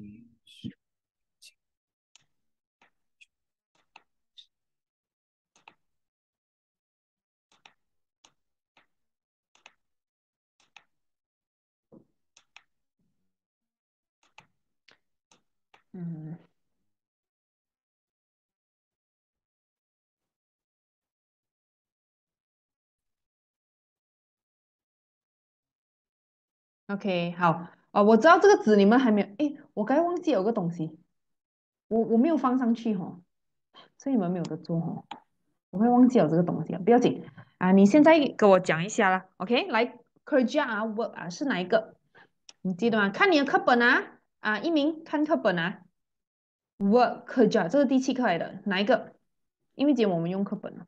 嗯，OK，好，我知道这个纸你们还没有，诶，我刚才忘记有个东西，我没有放上去哈，所以你们没有得做哈，我会忘记有这个东西啊，不要紧啊，你现在给我讲一下啦，OK，来，kerja 啊，work 啊是哪一个？你记得吗？看你的课本啊，一鸣看课本啊，work kerja 这是第7课来的，哪一个？因为今天我们用课本了，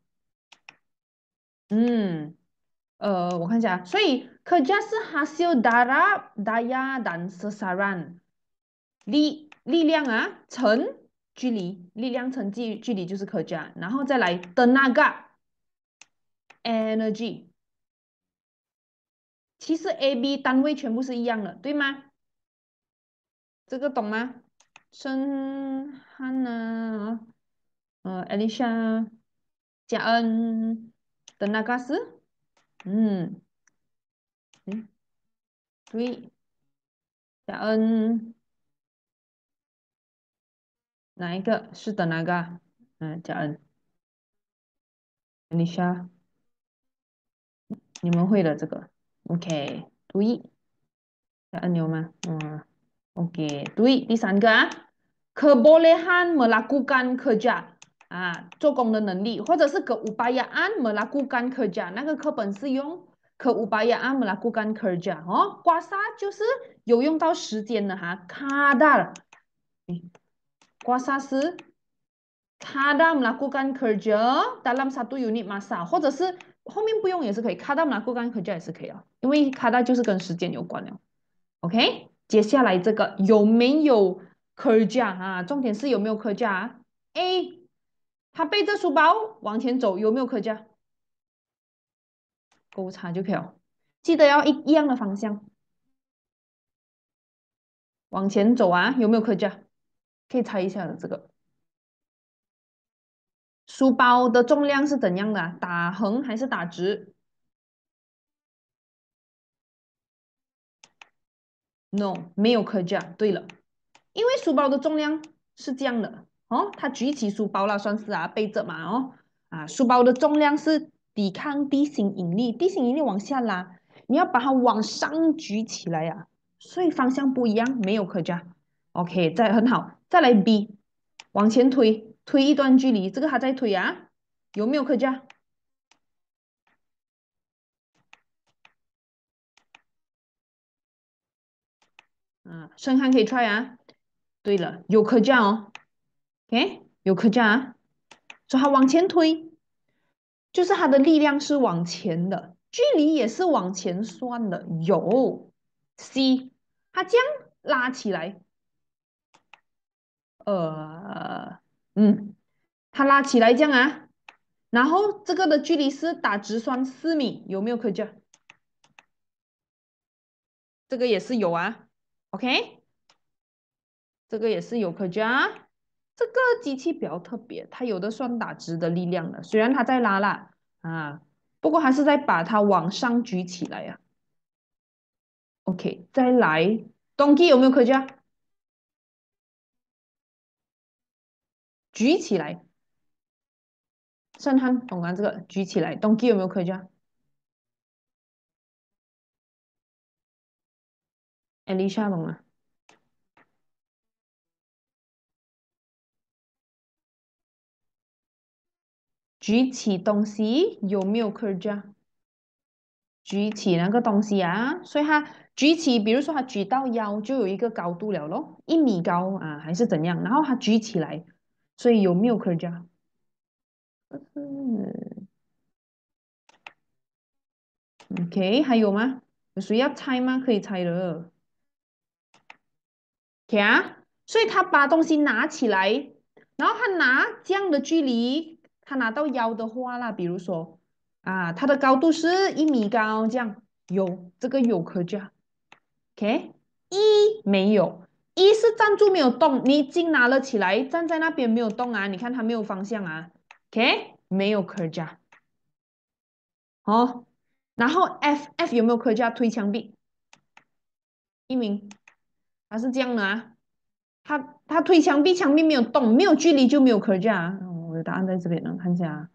嗯。我看一下，所以 kerja 是 hasil darab, daya dan sasaran，力量啊乘距离，力量乘距离就是 kerja，然后再来 tenaga energy，其实 AB 单位全部是一样的，对吗？这个懂吗？申汉啊，Alicia，嘉恩，tenaga 是，嗯嗯，对，嘉恩。哪一个是的那个？佳恩、丽莎，你们会的这个，OK，对，佳恩有吗？OK，对，第三个kebolehan melakukan kerja 做工的能力，或者是 keupayaan melakukan kerja，那个课本是用 keupayaan melakukan kerja 哦，刮痧就是有用到时间的哈，kadar，刮痧是 kadang melakukan kerja dalam satu unit masa，或者是后面不用也是可以，kadang melakukan kerja 也是可以啊，因为 kadang 就是跟时间有关了。OK，接下来这个有没有 kerja 重点是有没有 kerja 啊？A，他背着书包往前走，有没有 kerja？勾叉就可以了。记得要一样的方向往前走啊，有没有 kerja？可以猜一下的这个书包的重量是怎样的啊打横还是打直？No，没有科价。对了，因为书包的重量是这样的哦，他举起书包了，算是背着嘛哦书包的重量是抵抗地心引力，地心引力往下拉，你要把它往上举起来呀、所以方向不一样，没有科价。OK，再很好，再来 B，往前推，推一段距离，这个还在推啊，有没有科价？深汉可以 try 啊。对了，有科价哦，OK，有科价啊，所以它往前推。就是它的力量是往前的，距离也是往前算的。有 C，它这样拉起来，呃，它拉起来这样啊，然后这个的距离是打直算4米，有没有科学？这个也是有啊，OK，这个也是有科学啊。这个机器比较特别，它有的算打直的力量的，虽然它在拉啦不过还是在把它往上举起来呀、OK，再来，动机有没有科学啊？举起来，圣汉懂啊？这个举起来，动机有没有科学啊？Alicia 懂吗？举起东西有没有科学啊？举起那个东西啊，所以它举起，比如说它举到腰就有一个高度了咯，1米高还是怎样？然后它举起来，所以有没有科学啊？OK，还有吗？有谁要猜吗？可以猜的。OK 啊，所以他把东西拿起来，然后他拿这样的距离，他拿到腰的话啦，比如说它的高度是1米高，这样有这个有科学，OK，一没有一是站住没有动，你已经拿了起来，站在那边没有动啊，你看它没有方向啊，OK，没有 kerja，哦，然后 F 有没有 kerja 推墙壁？一名，它是这样的啊，它推墙壁，墙壁没有动，没有距离就没有 kerja 啊，我的答案在这边呢，看一下啊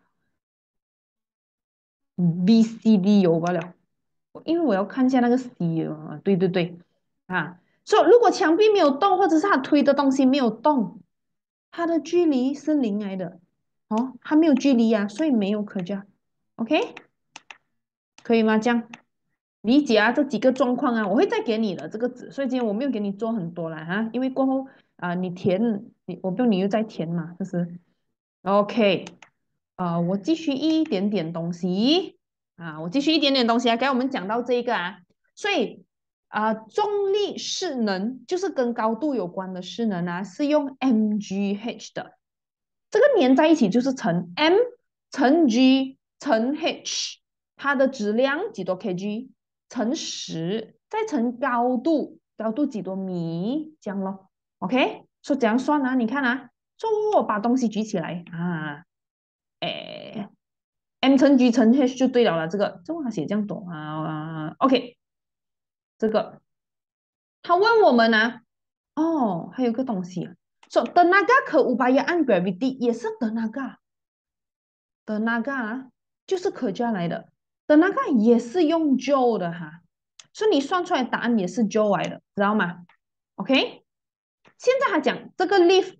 ，B C D 有罢了，因为我要看一下那个 C 啊，对对对，啊，说如果墙壁没有动，或者是它推的东西没有动，它的距离是零来的，哦，它没有距离呀、所以没有可加，OK，可以吗？这样理解啊，这几个状况啊，我会再给你的这个纸，所以今天我没有给你做很多了哈，因为过后你填我不用你又再填嘛，就是 OK，我继续一点点东西我继续一点点东西啊，刚才我们讲到这个啊，所以重力势能就是跟高度有关的势能啊，是用 mgh 的。这个粘在一起就是乘 m 乘 g 乘 h，它的质量几多 kg 乘10，再乘高度，高度几多米，这样咯。OK，说怎样算啊？你看啊，说我把东西举起来诶，m 乘 g 乘 h 就对了啦。这个，这我写这样多OK，这个他问我们还有个东西说的那个可五百也按 gravity 也是的那个。的那个就是可加来的，的那个也是用 Joule 的哈，所以你算出来答案也是 Joule 来的，知道吗？OK，现在他讲这个 lift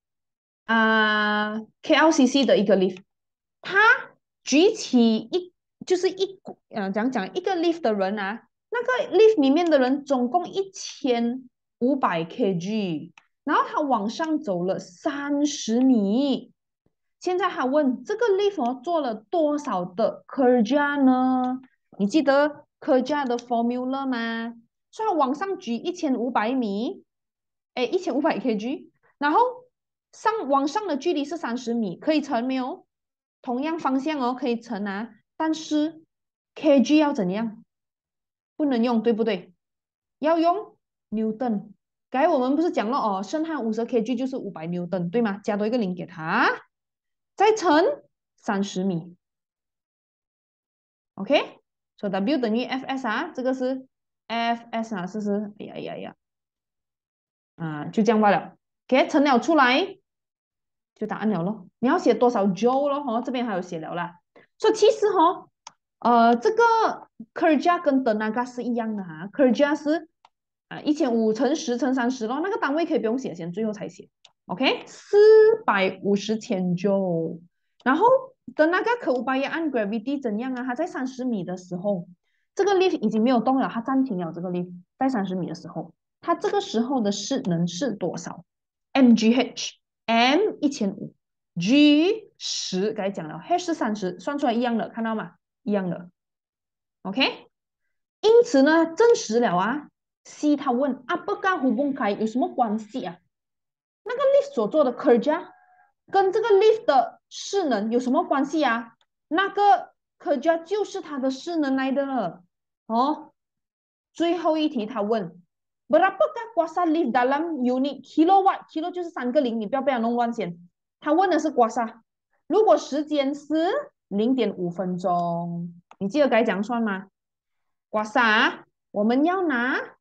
KLCC 的一个 lift，他举起就是讲一个 lift 的人那个 lift 里面的人总共1500 kg，然后他往上走了30米，现在他问这个 lift 做了多少的 kerja 呢？你记得 kerja 的 formula 吗？所以他往上举1500米，1500 kg，然后往上的距离是30米，可以乘没有？同样方向可以乘但是 kg 要怎样？不能用，对不对？要用 Newton。刚才我们不是讲了圣汉50 kg 就是500 Newton，对吗？加多一个零给他，再乘30米，OK？所以 W 等于 Fs 这个是 Fs 是不是？哎呀呀呀，就这样罢了。OK，乘了出来就答案了咯。你要写多少 Joule 咯？这边还有写了啦。所以其实这个 Kerja 跟 Tenaga 是一样的Kerja 是1500乘10乘30咯，那个单位可以不用写，先最后才写。OK，450千 Joule，然后的那个可五百按 gravity 怎样它在30米的时候，这个 lift 已经没有动了，它暂停了这个 lift 在30米的时候，它这个时候的势能是多少？mgh m 1500 g 10，刚才讲了 h 是30，算出来一样的，看到吗？一样的。OK，因此呢，证实了C 他问不跟胡蹦开有什么关系那个 lift 所做的 kerja 跟这个 lift 的势能有什么关系那个 kerja 就是它的势能来的了最后一题他问 berapakah kuasa lift dalam unit kilowatt，kilo 就是3个零，你不要被他弄乱先。他问的是 kuasa，如果时间是0.5分钟，你记得该讲算吗？刮痧，我们要拿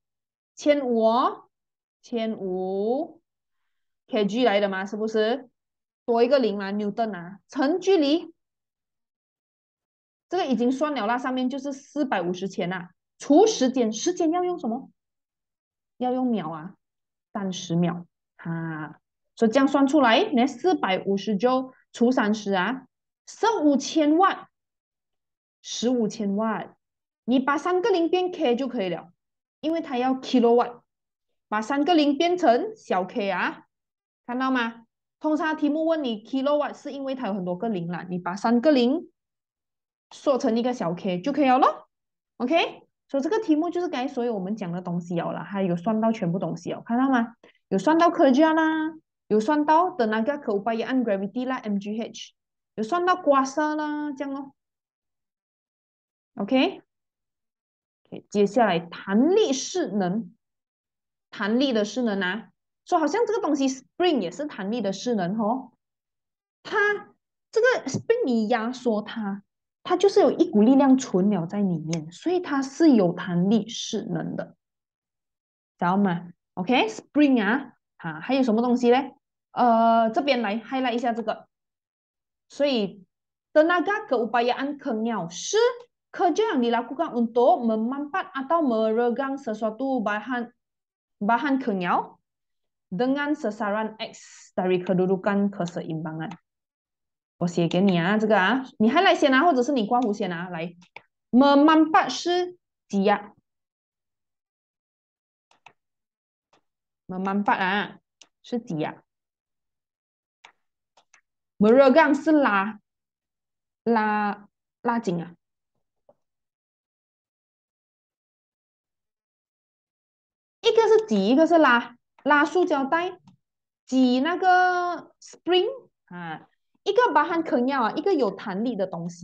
千五 kg 来的嘛，是不是？多一个零嘛，Newton乘距离，这个已经算了啦，上面就是450千除时间，时间要用什么？要用秒30秒所以这样算出来，那450就除3015,000 瓦，15,000 瓦，你把3个零变 k 就可以了，因为它要 kilowatt，把3个零变成小 k 看到吗？通常题目问你 kilowatt 是因为它有很多个零啦，你把3个零缩成一个小 k 就可以了咯。OK，所以这个题目就是刚才所有我们讲的东西了，还有算到全部东西看到吗？有算到科学啦，有算到的那个可五百也按 gravity 啦 mgh，有算到刮痧啦，这样咯。OK，接下来弹力势能，弹力的势能说好像这个东西 spring 也是弹力的势能哦，它这个 spring 你压缩它，它就是有一股力量存了在里面，所以它是有弹力势能的，知道吗？OK，spring 还有什么东西嘞？这边来 highlight 一下这个，所以 tenaga keupayaan kenyal是kerja yang dilakukan untuk memampat atau meregang sesuatu bahan bahan kenyal dengan sasaran X dari kedudukan keseimbangan。我写给你这个你还来先或者是你刮胡先来，memampat 是挤压，memampat 是挤压，meregang 是拉紧一个是挤，一个是拉塑胶袋，挤那个 spring 一个巴汉坑药一个有弹力的东西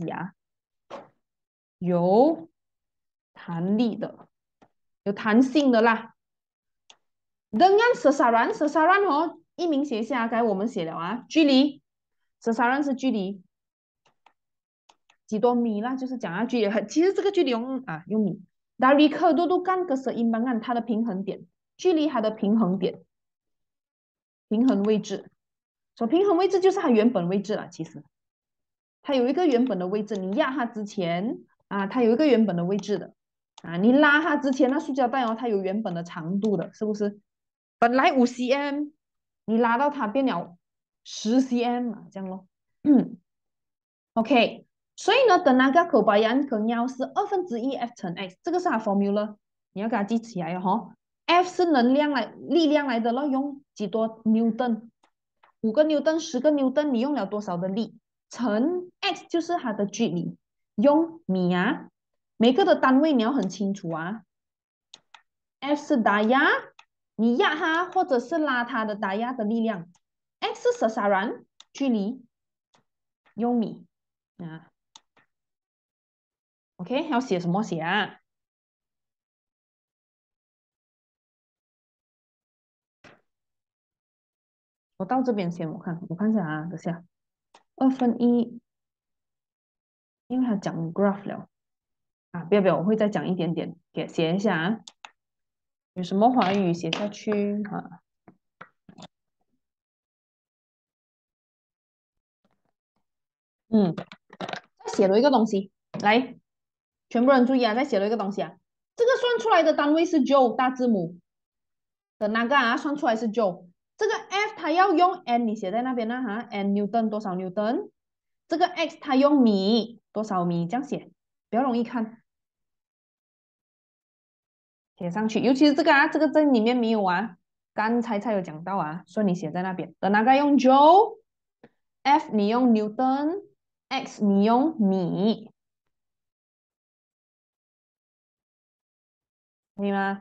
有弹力的，有弹性的啦。dengan sasaran 一名写下，该我们写了距离 sasaran 是距离几多米啦，就是讲距离，其实这个距离用米。dari kedudukan keseimbangan 它的平衡点，距离它的平衡点，平衡位置。平衡位置就是它原本位置了，其实它有一个原本的位置，你压它之前它有一个原本的位置的你拉它之前那塑胶袋它有原本的长度的，是不是？本来5cm，你拉到它变了10cm 这样咯。OK，所以呢，等那个可白羊可尿是1/2 F 乘 X，这个是它 formula，你要给它记起来F 是力量来的咯，用几多牛顿？5个牛顿、10个牛顿，你用了多少的力？乘 X 就是它的距离，用米每个的单位你要很清楚F 是打压，你压它或者是拉它的打压的力量。X 是sasaran 距离，用米OK，要写什么写我到这边先，我看一下等下1/2，因为他讲 graph 了不要，我会再讲一点点，给写一下有什么华语写下去再写了一个东西，来，全部人注意再写了一个东西这个算出来的单位是 joule 大字母的那个算出来是 joule，这个 F 它要用 N， 你写在那边N 牛顿多少牛顿？这个 X 它用米多少米？这样写比较容易看，写上去。尤其是这个这个里面没有刚才有讲到所以你写在那边。的那个用 joule，F 你用牛顿，X 你用米，可以吗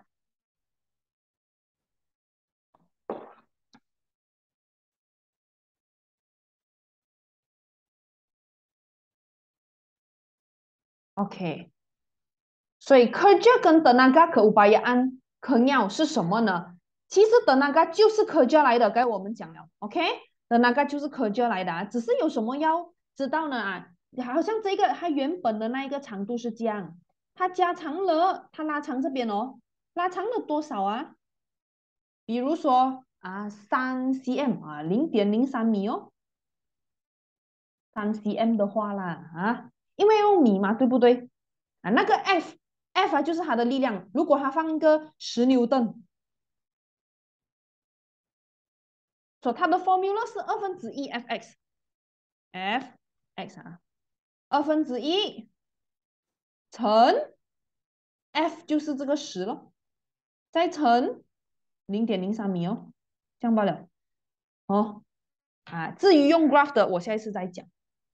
？OK。所以 kerja 跟 tenaga keupayaan kenyal 是什么呢？其实 tenaga 就是 kerja 来的，该我们讲了，OK？tenaga 就是 kerja 来的只是有什么要知道呢好像这个它原本的那一个长度是这样，它加长了，它拉长这边拉长了多少比如说3cm 0.03米3cm 的话啦因为用米嘛，对不对那个 F 就是它的力量，如果它放一个10牛顿，所以它的 formula 是1/2 Fx 1/2乘 F 就是这个10咯，再乘0.03米这样罢了至于用 graph 的，我下一次再讲，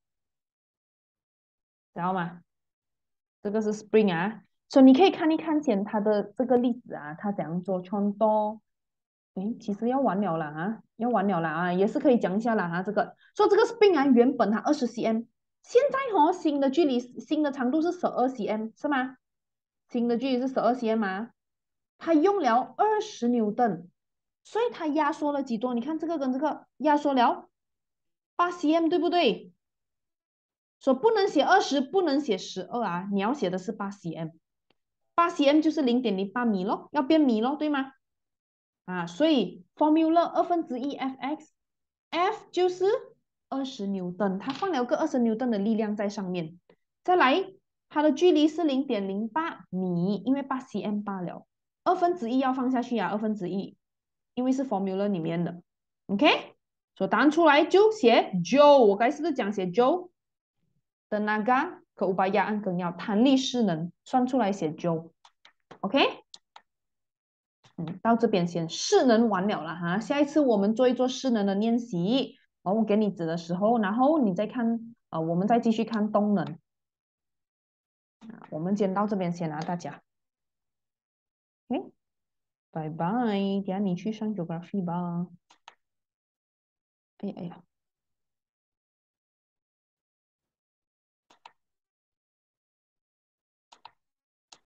知道吗？这个是 spring所以你可以看一看先它的这个例子它怎样做穿多。其实要完了啦要完了啦也是可以讲一下啦这个说这个 spring 原本它20cm，现在新的距离新的长度是12cm 是吗？新的距离是12cm它用了20牛顿， 所以它压缩了几多？你看这个跟这个压缩了8cm，对不对？说不能写20，不能写12啊，你要写的是8cm，8cm 就是0.08米咯，要变米咯，对吗？啊，所以 formula 1/2 Fx，F 就是20牛顿，它放了个20牛顿的力量在上面。再来，它的距离是0.08米，因为8cm 罢了，1/2要放下去啊，1/2，因为是 formula 里面的，OK，所以答案出来就写 Joule，我刚才是不是讲写 Joule？ tenaga keupayaan 更要弹力势能，算出来写 Joule，OK？到这边先势能完了了哈，下一次我们做一做势能的练习，我给你指的时候，然后你再看，我们再继续看动能。我们先到这边先啊，大家，OK，拜拜，等下你去上 geography 吧。哎呀哎呀。